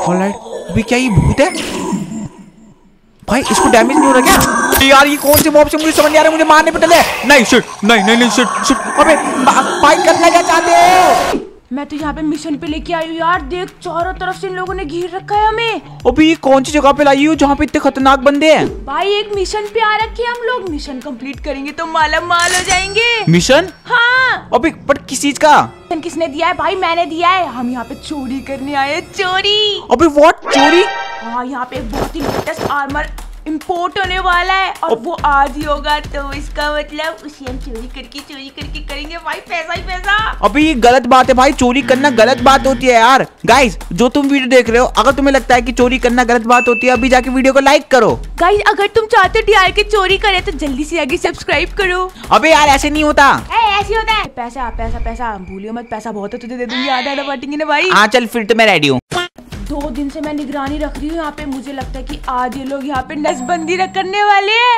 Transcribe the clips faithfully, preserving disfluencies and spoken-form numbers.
Alright. अभी क्या ये भूत है भाई? इसको डैमेज नहीं हो रहा क्या यार? ये कौन से मॉब से मुझे समझ नहीं आ रहा, मुझे मारने पे डले। नहीं शिट, नहीं नहीं नहीं शिट शिट। अबे भाई करना क्या चाहते हो? मैं तो यहाँ पे मिशन पे लेके आई हूँ यार। देख चारों तरफ से इन लोगों ने घेर रखा है हमें। अभी ये कौन सी जगह पे लाई हो जहाँ पे इतने खतरनाक बंदे हैं? भाई एक मिशन पे आ रखे हैं हम लोग। मिशन कंप्लीट करेंगे तो माला माल हो जाएंगे। मिशन? हाँ। अभी बट किस चीज का? मिशन किसने दिया है भाई? मैंने दिया है। हम यहाँ पे चोरी करने आए हैं। चोरी? अभी व्हाट चोरी? हाँ यहाँ पे एक बहुत ही लेटेस्ट आर्मर इम्पोर्ट होने वाला है और वो आज ही होगा, तो इसका मतलब उसे हम चोरी करके चोरी करके करेंगे भाई। पैसा ही पैसा। अभी ये गलत बात है भाई, चोरी करना गलत बात होती है यार। गाइस जो तुम वीडियो देख रहे हो, अगर तुम्हें लगता है कि चोरी करना गलत बात होती है, अभी जाके वीडियो को लाइक करो। गाइस अगर तुम चाहते हो डीआर के चोरी करे तो जल्दी से आगे सब्सक्राइब करो। अबे यार ऐसे नहीं होता। ए, ऐसे होता है। पैसा पैसा पैसा भूलियो मत, पैसा बहुत है, तुझे दे दूंगी आधा आधा बांटेंगे ना भाई। हाँ चल फिर तो मैं रेडी हूँ। दो दिन से मैं निगरानी रख रही हूँ यहाँ पे। मुझे लगता है कि आज ये लोग यहाँ पे नसबंदी करने वाले हैं।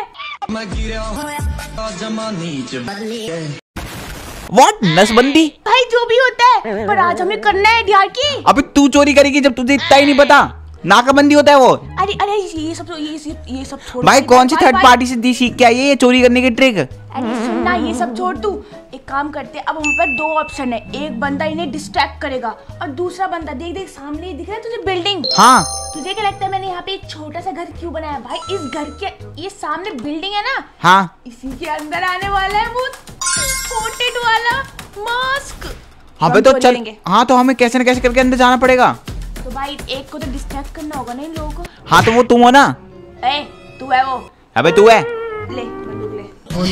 व्हाट नसबंदी? भाई जो भी होता है, पर आज हमें करना है डीआर की। अबे तू चोरी करेगी जब तुझे इतना ही नहीं पता? नाकाबंदी होता है वो। अरे अरे ये सब ये सब ये सब छोड़ भाई। कौन सी थर्ड पार्टी से दी सीख के आई है ये चोरी करने की ट्रिक? अरे सुनना, ये सब छोड़ तू। एक काम करते हैं, अब हम पे दो ऑप्शन है। एक बंदा इन्हें डिस्ट्रैक्ट करेगा और दूसरा बंदा, देख देख सामने दिख रहा है तुझे बिल्डिंग? हाँ। तुझे क्या लगता है मैंने यहाँ पे एक छोटा सा घर क्यों बनाया भाई? इस घर के ये सामने बिल्डिंग है ना, हाँ, इसी के अंदर आने वाला है वो पोर्ट्रेट वाला मास्क। हाँ पे तो चल। हाँ तो हमें कैसे न कैसे करके अंदर जाना पड़ेगा। तो भाई एक को तो डिस्ट्रैक्ट करना होगा ना इन लोगों को। हाँ तो वो तुम हो ना? ए, तू है वो। अबे तू है। ले बंदूक ले।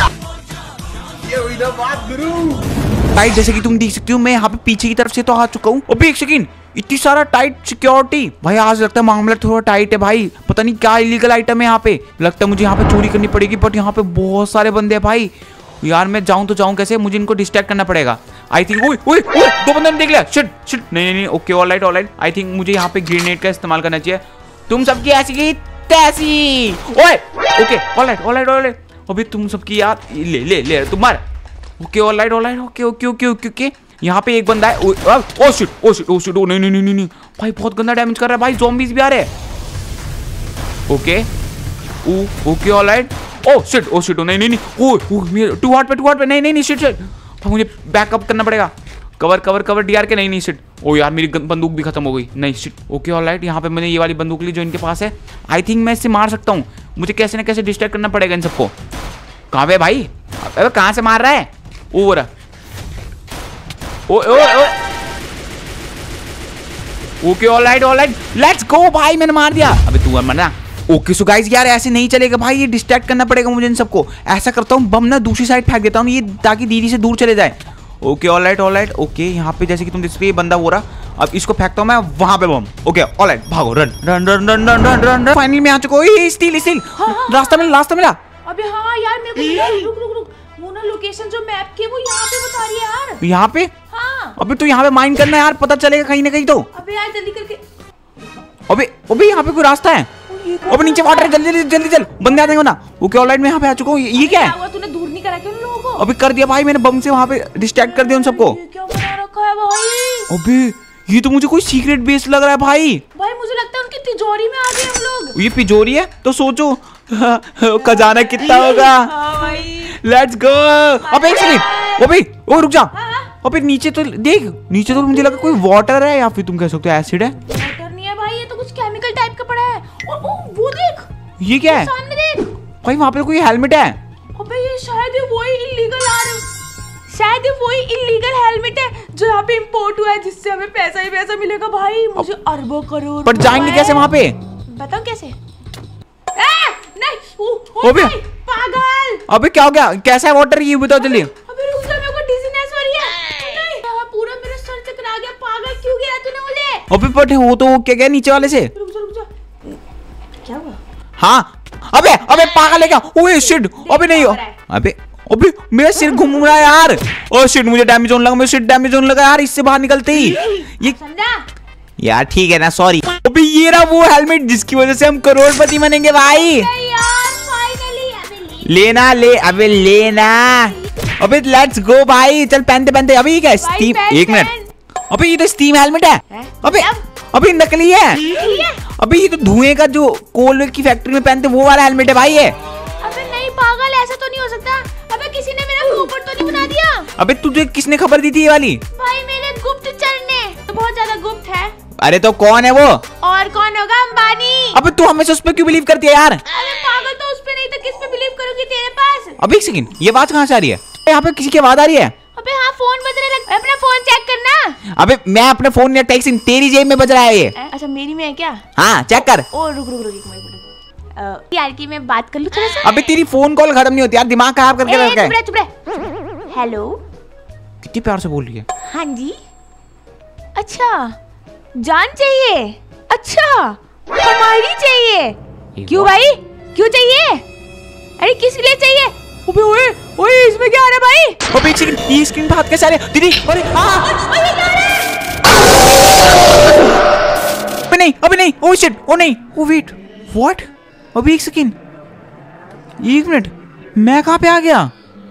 भाई जैसे कि तुम देख सकती हो, मैं यहाँ पे पीछे की तरफ से तो आ चुका हूँ। अबे एक सेकंड, इतनी सारा टाइट सिक्योरिटी भाई। आज लगता है मामला थोड़ा टाइट है भाई। पता नहीं क्या इलीगल आइटम है यहाँ पे। लगता है मुझे यहाँ पे चोरी करनी पड़ेगी, बट यहाँ पे बहुत सारे बंदे हैं भाई। यार मैं जाऊँ तो जाऊँ कैसे? मुझे इनको डिस्ट्रैक्ट करना पड़ेगा आई थिंक। ओए ओए ओए, दो बंदे ने देख लिया। Shit shit. नहीं नहीं नहीं, okay alright alright. I think मुझे यहाँ पे ग्रेनेड का इस्तेमाल करना चाहिए। तुम सबकी ऐसी की तैसी। ओए ओके ऑलराइट ऑलराइट ऑलराइट। अभी तुम सबकी यार ले ले ले तुम मार। Okay alright alright okay okay okay okay okay. यहाँ पे एक बंदा है। Oh shit oh shit oh shit. ओ नहीं नहीं नहीं नहीं भाई, बहुत गंदा डैमेज कर रहा है भाई। ज़ॉम्बीज़ भी आ रहे हैं। Okay okay alright. Oh shit oh shit. नहीं नहीं नहीं। ओ मेरे टू हार्ट पे टू हार्ट पे। नहीं नहीं नहीं शिट शिट। मुझे बैकअप करना पड़ेगा। कवर कवर कवर डीआर के। नहीं नहीं शिट। ओ यार मेरी बंदूक भी खत्म हो गई। नहीं शिट। Okay alright. यहाँ पे मैंने ये वाली बंदूक ली जो इनके पास है। आई थिंक मैं इससे मार सकता हूँ। मुझे कैसे ना कैसे डिस्ट्रैक्ट करना पड़ेगा इन सबको। कहाँ पे भाई? अबे कहाँ से मार रहा है? ओ रहा। ओ ओ ओ okay alright alright let's go भाई। मैंने मार दिया। अबे तू मरना। ओके सो गाइस यार ऐसे नहीं चलेगा भाई, ये डिस्ट्रैक्ट करना पड़ेगा मुझे इन सबको। ऐसा करता हूँ बम ना दूसरी साइड फेंक देता हूँ ये, ताकि दीदी से दूर चले जाए। Okay alright alright okay. यहाँ पे जैसे कि तुम देख सकते हो ये बंदा हो रहा। अब इसको फेंकता हूँ मैं वहां पे बम। ओके ऑलराइट भागो। Run run run run run run run. Finally मैं आ चुका हूँ। स्टील स्टील रास्ता मिला रास्ता मिला। अबे हाँ यार मेरे को रुक रुक रुक। वो ना लोकेशन जो मैप की है वो यहाँ पे बता रही है यार। यहाँ पे? हाँ। अबे तो यहाँ पे माइन करना है यार, पता चलेगा कहीं ना कहीं तो। अबे यार जल्दी करके। अबे अबे यहाँ पे कोई रास्ता है। अबे नीचे वाटर है, जल्दी जल्दी जल्दी चल, बंदे आ जाएंगे ना। ओके ऑलराइट मैं यहाँ पे आ चुका हूँ। ये क्या है? तूने दूर नहीं करा क्या उन लोगों को? अबे कर दिया भाई मैंने, बम से वहाँ पे डिस्ट्रैक्ट कर दिया उन सबको। क्या बना रखा है भाई? अबे ये तो मुझे कोई सीक्रेट बेस लग रहा है भाई। भाई मुझे लगता है उनकी तिजोरी में आ गए हम लोग। ये तिजोरी है तो सोचो खजाना कितना होगा। Let's go. अबे एक सेकंड। अबे ओ रुक जा। अबे नीचे तो देख, नीचे तो मुझे लगा कोई वाटर है या फिर तुम कह सकते हो एसिड है। वाटर नहीं है भाई, ये तो कुछ केमिकल टाइप का पड़ा है। और ओ वो देख, ये क्या है? सामने देख भाई वहाँ पे कोई हेलमेट है। अबे ये शायद वही इल्लीगल आ रहा है, शायद वही इल्लीगल हेलमेट है जो यहाँ पे इंपोर्ट हुआ है, जिससे हमें पैसा ही पैसा मिलेगा भाई। मुझे अरबों करोड़। पर जाएंगे कैसे वहाँ पे? बताओ कैसे? नहीं अबे पागल। अबे क्या हो गया? कैसा है वाटर ये बताओ जल्दी। अबे रुक जा, मेरे को डिजीनेस हो रही है। नहीं पूरा मेरा सर चकरा गया। पागल क्यों गिरा तूने मुझे? अबे बट वो तो क्या गया नीचे वाले से। रुक जा रुक जा, क्या हुआ? हाँ अबे अबे पागल है क्या? ओए शिट। अबे नहीं अबे अबे मेरा सिर घूम रहा है यार। ओ शिट मुझे डैमेज होने लगा, मुझे शिट डैमेज होने लगा यार इससे बाहर निकलते ही। ये समझा यार ठीक है ना, सॉरी। अबे ये रहा वो हेलमेट जिसकी वजह से हम करोड़पति बनेंगे भाई। यार फाइनली अबे लेना ले अबे लेना। अबे लेट्स गो भाई, चल पहनते पहनते। अबे ये क्या स्टीम? एक मिनट। अबे ये तो स्टीम हेलमेट है। अबे अभी नकली है। अभी ये तो धुएं का जो कोल की फैक्ट्री में पहनते वो वाला हेलमेट है भाई ये। अबे नहीं पागल, ऐसा तो नहीं हो सकता। अबे किसी ने मेरा पोपट तो नहीं बना दिया? अबे तुझे किसने खबर दी थी ये वाली? भाई मेरे गुप्तचर ने, तो बहुत ज्यादा गुप्त है। अरे तो कौन है वो? और कौन होगा? अंबानी। अबे तू हमेशा उस पे क्यों बिलीव करती है यार? अरे पागल, तो उस पे नहीं तो किस पे बिलीव करूंगी तेरे पास? अभी एक सेकंड, ये आवाज कहाँ से आ रही है? यहाँ पे किसी की आवाज आ रही है? अबे हाँ फोन बज रहा है, अपना फोन चेक करना। अबे मैं अपने फोन या टैक्सी तेरी जेब में बज रहा है ये। अच्छा मेरी में है क्या? हाँ चेक कर। ओ रुक रुक रुक एक मिनट यार की मैं बात कर लूं थोड़ा सा। अबे तेरी फोन कॉल खत्म नहीं होती यार, दिमाग खराब करके रखा है। चुप रह चुप रह। हेलो, कितनी प्यार से बोल रही है। हाँ जी। अच्छा जान चाहिए? अच्छा हमारी चाहिए? क्यों भाई, क्यों चाहिए? अरे किस लिए चाहिए? अबे ओए ओए इसमें क्या आ रहा है भाई? अबे एक सेकंड, ये स्क्रीन पे हाथ कैसे आ रहे हैं? दीदी अरे हां ओए क्या आ रहा है? अबे नहीं अबे नहीं, ओ शिट, ओ नहीं, ओ वेट व्हाट? अभी एक सेकंड, एक मिनट, मैं कहां पे आ गया?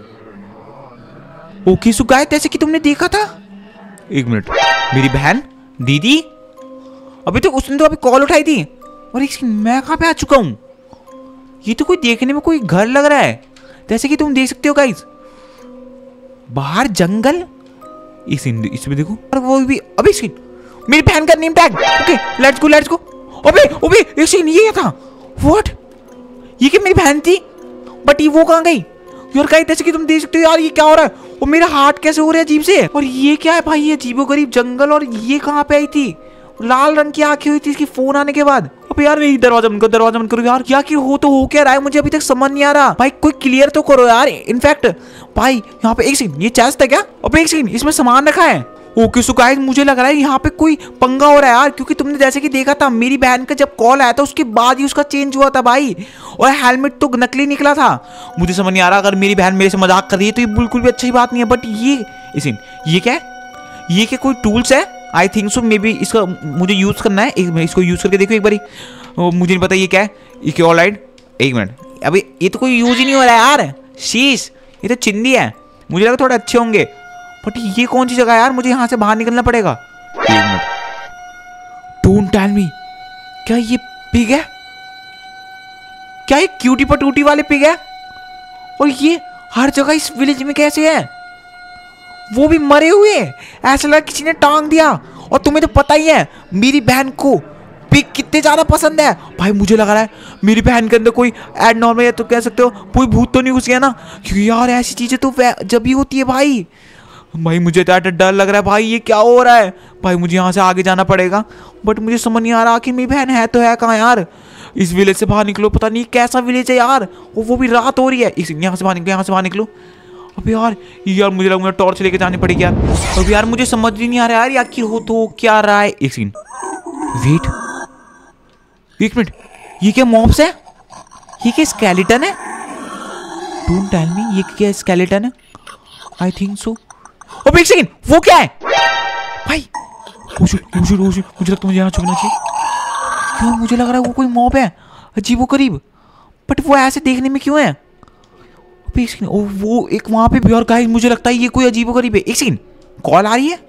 ओके सो गाइस, जैसे कि तुमने देखा था, एक मिनट, मेरी बहन दीदी, अभी तो उसने तो अभी कॉल उठाई थी, और एक सेकंड मैं कहां पे आ चुका हूं? ये तो कोई देखने में कोई घर लग रहा है, जैसे कि तुम देख सकते हो गाइस, बाहर जंगल, इस इसमें देखो, और वो भी, अभी सेकंड, मेरी बहन का name tag, okay let's go let's go. अबे अबे एक सेकंड, ये क्या था? व्हाट? ये क्या मेरी बहन थी? बट ये वो कहाँ गई यार? गाइस जैसे कि तुम देख सकते हो यार, ये क्या हो रहा है? और मेरा हार्ट कैसे हो रहा है अजीब से? और ये क्या है भाई? ये अजीबोगरीब जंगल, और ये कहाँ पे आई थी? लाल रंग की आंखें हुई थी इसकी फोन आने के बाद। अब यार मेरी दरवाजा बंद करो, दरवाजा बंद करो यार, क्या कि हो तो हो क्या रहा है? मुझे अभी तक समझ नहीं आ रहा भाई, कोई क्लियर तो करो यार। इनफैक्ट भाई यहाँ पे एक सेकंड, ये चेस्ट है क्या? अब एक सेकंड, इसमें सामान रखा है। ओके सो गाइस, मुझे लग रहा है यहाँ पे कोई पंगा हो रहा है यार, क्योंकि तुमने जैसे कि देखा था मेरी बहन का जब कॉल आया था उसके बाद ही उसका चेंज हुआ था भाई, और हेलमेट तो नकली निकला था। मुझे समझ नहीं आ रहा, अगर मेरी बहन मेरे से मजाक कर रही है तो ये बिल्कुल भी अच्छी बात नहीं है। बट ये इसी ये क्या है? ये क्या कोई टूल्स है? I think so, may be इसका मुझे यूज करना है। एक इसको यूज करके देखो एक बारी, मुझे नहीं पता ये क्या है। ये क्या ऑलराइट, एक मिनट, अभी ये तो कोई यूज ही नहीं हो रहा है यार। शीश, ये तो चिंदी है, मुझे लगा थोड़े अच्छे होंगे, बट ये कौन सी जगह है यार? मुझे यहाँ से बाहर निकलना पड़ेगा। एक मिनट, डोंट टेल मी, क्या ये पिग है? क्या ये क्यूटी पटूटी वाले पिग है? और ये हर जगह इस विलेज में कैसे है? वो भी मरे हुए, ऐसा लगा किसी ने टांग दिया। और तुम्हें तो पता ही है मेरी बहन को पिग कितने ज्यादा पसंद है भाई। मुझे लग रहा है मेरी बहन के अंदर कोई एड नॉर्मल, या तो कह सकते हो कोई भूत तो नहीं घुस गया ना, क्योंकि यार ऐसी चीजें तो जब भी होती है भाई। भाई मुझे तो डर लग रहा है भाई, ये क्या हो रहा है भाई? मुझे यहाँ से आगे जाना पड़ेगा, बट मुझे समझ नहीं आ रहा कि मेरी बहन है तो है कहाँ यार? इस विलेज से बाहर निकलो, पता नहीं कैसा विलेज है यार, वो वो भी रात हो रही है। यहाँ से बाहर निकलो, यहाँ से बाहर निकलो। अबे यार यार मुझे लगा मुझे टॉर्च लेके जानी पड़ेगी यार। अबे यार मुझे समझ ही नहीं आ रहा यार, या कि हो तो क्या रहा है? एक सेकंड, वेट, एक मिनट, ये क्या मॉब्स है? ये क्या स्केलेटन है? डोंट टेल मी, ये क्या स्केलेटन है? I think so. अबे एक सेकंड, वो क्या है भाई? मुझे मुझे मुझे मुझे लगता है मुझे यहाँ छुपना चाहिए। क्यों मुझे लग रहा है वो कोई मॉब है अजीबोगरीब, बट वो ऐसे देखने में क्यों है? एक सेकंड, ओ वो एक वहां पे भी, और गाइस मुझे लगता है ये कोई अजीबोगरीब है। एक सेकंड, कॉल आ रही है,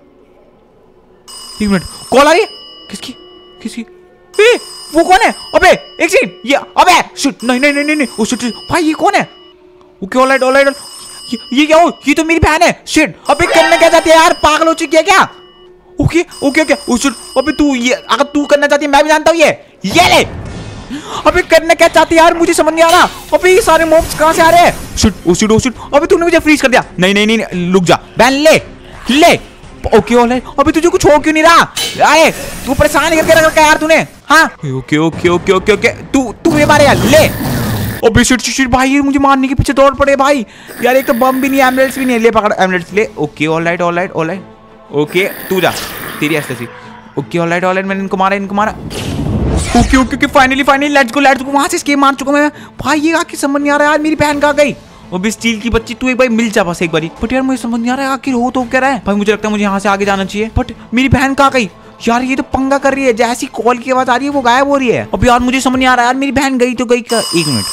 एक मिनट, कॉल आ रही है किसकी? किसकी? ए, वो कौन है? अबे एक सेकंड, ये अबे शिट, नहीं नहीं नहीं नहीं, ओ शिट भाई, ये कौन है? ओके ऑलराइट ऑलराइट, ये, ये क्या हो? ये तो मेरी बहन है। शिट, अबे करना क्या चाहती है यार? पागल हो चुकी है क्या? Okay okay okay, oh shit, अबे तू ये अगर तू करना चाहती है मैं भी जानता हूँ, ये ये ले। अबे करना क्या चाहती है यार? मुझे समझ नहीं आ रहा। अबे ये सारे मॉब्स कहाँ से आ रहे हैं? Shit, oh shit, oh shit, अबे तूने मुझे फ्रीज कर दिया। नहीं नहीं नहीं, रुक जा बहन, ले ले। ओके ऑलराइट, अबे तुझे कुछ हो क्यों नहीं रहा? अरे तू परेशान करके रख रखा यार तूने। हाँ okay okay okay okay okay, तू तू ये मारे यार, ले। अबे शिट शिट भाई, ये मुझे मारने के पीछे दौड़ पड़े भाई यार। एक तो बम भी नहीं, एमलेट्स भी नहीं, ले पकड़ एमलेट्स ले। Okay alright alright alright, okay तू जा, तेरी ऐसे सी। ओके ऑलराइट ऑलराइट, मैंने इनको मारा इनको मारा। Okay okay okay, finally finally, let's go let's go. वहां से स्केप मार चुका मैं भाई। ये आखिर समझ नहीं आ रहा यार, मेरी बहन कहाँ गई? वो भी स्टील की बच्ची, तू एक बार मिल जा बस एक बारी। बट यार मुझे समझ नहीं आ रहा है आखिर हो तो क्या रहा है भाई। मुझे लगता है मुझे यहाँ से आगे जाना चाहिए, बट मेरी बहन कहाँ गई यार? ये तो पंगा कर रही है, जैसी कॉल की आवाज आ रही है वो गायब हो रही है। अब यार मुझे समझ नहीं आ रहा यार, मेरी बहन गई तो गई क्या? एक मिनट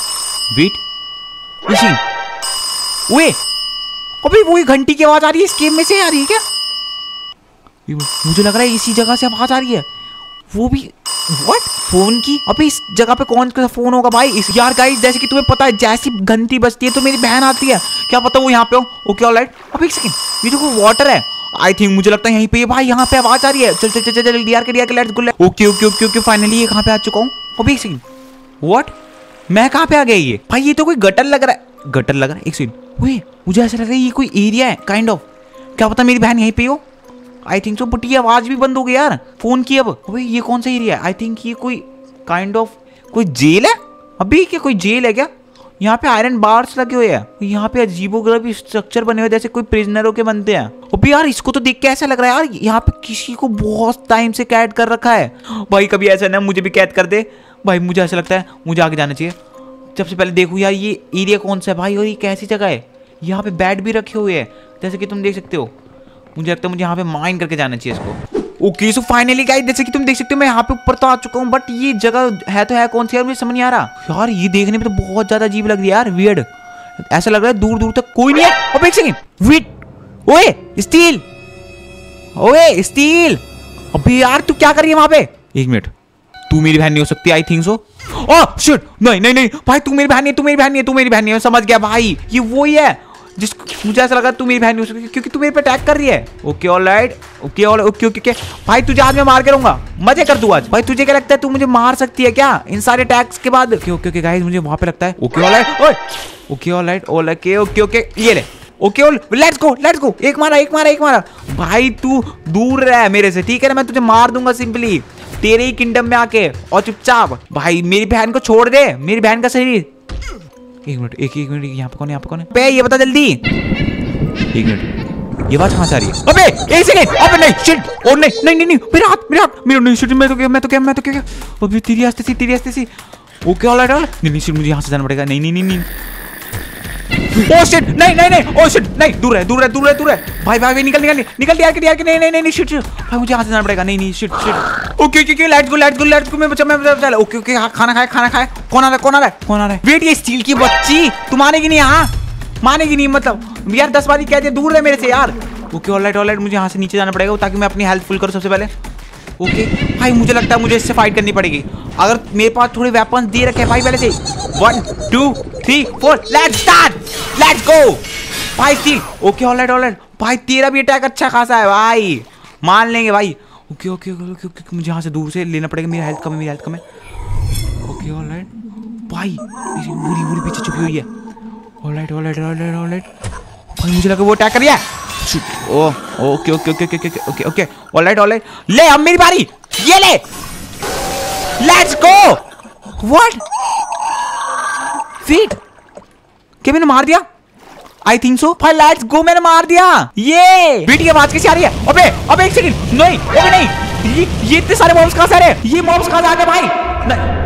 वेट, इसी ओए, अबे वो घंटी की आवाज आ रही है, इस गेम में से आ रही है क्या? मुझे लग रहा है इसी जगह से आवाज आ रही है। वो भी व्हाट फोन की? अबे इस जगह पे कौन सा फोन होगा भाई? इस यार गाइस जैसे कि तुम्हें पता है जैसी घंटी बजती है तो मेरी बहन आती है, क्या पता वो यहाँ पे हो। Okay alright. अबे एक सेकंड, ये तो कोई वाटर है आई थिंक, मुझे लगता है यहीं पे भाई, यहाँ पे आवाज आ रही है। चल चल चल चल डीआर के डीआर के let's go. Okay okay okay okay finally ये कहाँ पे आ चुका हूँ। अबे एक सेकंड, व्हाट मैं कहाँ पे आ गया? ये भाई ये तो कोई गटर लग रहा है, गटर लग रहा है। एक सेकंड, ओए मुझे ऐसा लग रहा है ये कोई एरिया है काइंड ऑफ, क्या पता मेरी बहन यहीं पे हो। आई थिंक सो, बट ये आवाज भी बंद हो गई यार फोन की। अब अबे ये कौन सा एरिया है? आई थिंक ये कोई काइंड ऑफ कोई जेल है। अभी क्या कोई जेल है क्या? यहाँ पे आयरन बार्स लगे हुए हैं, यहाँ पे अजीबोगरीब स्ट्रक्चर बने हुए जैसे कोई प्रिजनरों के बनते हैं। अबे यार इसको तो देख के ऐसा लग रहा है यार यहाँ पे किसी को बहुत टाइम से कैद कर रखा है। भाई कभी ऐसा ना मुझे भी कैद कर दे भाई, मुझे ऐसा लगता है मुझे आगे जाना चाहिए। सबसे पहले देखो यार ये एरिया कौन सा है भाई, और ये कैसी जगह है? यहाँ पे बेड भी रखे हुए हैं जैसे कि तुम देख सकते हो। मुझे लगता है मुझे यहाँ पे माइन करके जाना चाहिए इसको। ओके सो फाइनली गाइस जैसे कि तुम देख सकते हो मैं यहाँ पे ऊपर तो आ चुका हूँ, बट ये जगह है तो है कौन सी यार, मुझे समझ नहीं आ रहा यार। ये देखने में तो बहुत ज्यादा अजीब लग रही है यार, वियर्ड। ऐसा लग रहा है दूर दूर तक कोई नहीं है। अब एक सेकंड, वेट, ओए स्टील, ओए स्टील, अबे यार तू क्या कर रही है वहां पे? एक मिनट, तू मेरी बहन नहीं हो सकती आई थिंक सो। ओह शिट, नहीं नहीं नहीं भाई तू मेरी बहन नहीं है, तू मेरी बहन नहीं है, तू मेरी बहन नहीं है। समझ गया भाई, ये वही है जिस मुझे ऐसा लगा तू मेरी बहन नहीं हो सकती क्योंकि तू मेरे पे अटैक कर रही है। Okay alright, okay all okay okay भाई तुझे आज मैं मार के रहूंगा, मजे कर तू आज। भाई तुझे क्या लगता है तू मुझे मार सकती है क्या इन सारे अटैक्स के बाद? ओके ओके ओके गाइस मुझे वहां पे लगता है। ओके ऑलराइट, ओए okay alright, all okay okay okay ये ले। Okay all let's go let's go. एक मारा एक मारा एक मारा। भाई तू दूर रह मेरे से, ठीक है ना? मैं तुझे मार दूंगा सिंपली तेरे ही किंगडम में आके, और चुपचाप। भाई मेरी बहन को छोड़ दे, मेरी बहन का शरीर। एक मिनट एक एक मिनट, यहाँ पे कौन है? यहाँ पे कौन है? पे ये बता जल्दी। एक मिनट, ये बात कहाँ से आ रही है? अबे एक सेकंड, अबे नहीं शिट, और नहीं नहीं नहीं नहीं मेरा हाथ मेरा हाथ मेरा नहीं शिट, मैं तो क्या मैं तो क्या मैं तो क्या अबे तेरी आस्ते सी तेरी आस्ते सी। ओके ऑलराइट ऑल नहीं नहीं शिट, मुझे यहाँ से जाना पड़ेगा। नहीं नहीं नहीं नहीं ओ शिट, नहीं नहीं नहीं ओ शिट, नहीं दूर है दूर है दूर है दूर है। भाई भाई निकल निकल निकल यार यार नहीं नहीं नहीं शिट भाई मुझे यहाँ से जाना पड़ेगा। नहीं नहीं shit shit. Okay okay okay let's go let's go let's go. मैं बचा मैं बचा। ओके ओके खाना खाए खाना खाए। कौन आ रहा है कौन आ रहा है कौन आ रहा है? वेट, ये स्टील की बच्ची तू मानेगी नहीं? यहाँ मानेगी नहीं मतलब यार, दस बार कह दे दूर है मेरे से यार। ओके ऑलराइट ऑलराइट, मुझे यहाँ से नीचे जाना पड़ेगा ताकि मैं अपनी हेल्थ फुल करूँ सबसे पहले। ओके भाई मुझे लगता है मुझे इससे फाइट करनी पड़ेगी। अगर मेरे पास थोड़े वेपन्स दे रखे हैं भाई पहले से। One two three four let's start, let's go भाई स्टील। ओके ऑलराइट ऑलराइट भाई तेरा भी अटैक अच्छा खासा है भाई, मान लेंगे भाई। ओके ओके ओके ओके मुझे यहाँ से दूर से लेना पड़ेगा, मेरी हेल्थ कम है मेरी हेल्थ कम है। ओके ऑलराइट भाई बुरी बुरी पीछे छुपी हुई है। ऑलराइट ऑलराइट ऑलराइट ऑलराइट भाई मुझे लगा वो अटैक कर रही है। Oh okay okay okay okay okay okay alright alright ले अब मेरी बारी, ये ले लेट्स गो। व्हाट फीट, क्या मैंने मार दिया? आई थिंक सो भाई लेट्स गो, मैंने मार दिया। ये बीट की आवाज कैसी आ रही है? अबे अबे एक सेकंड, नहीं अबे नहीं, ये ये इतने सारे मॉब्स कहां से आ रहे हैं? ये मॉब्स कहां से आ गए भाई?